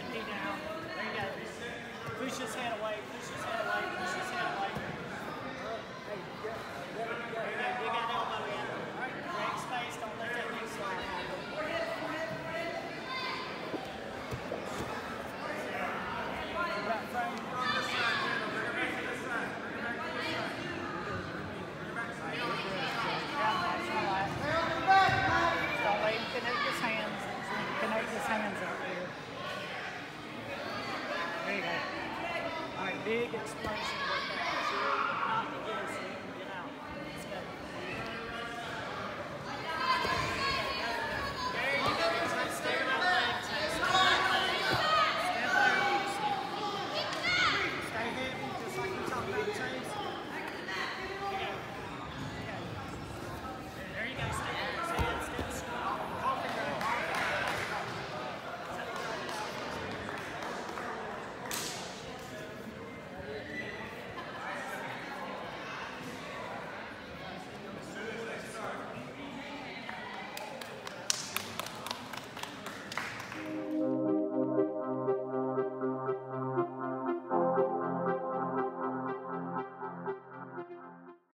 good knee down. There you go. Push his head away, push his head away, push his head away. Hey, There you go, dig that elbow in. All right, create space, don't let that knee slide. Right frame. Don't let him connect his hands. Connect his hands up here. There you go. All right, big explosion.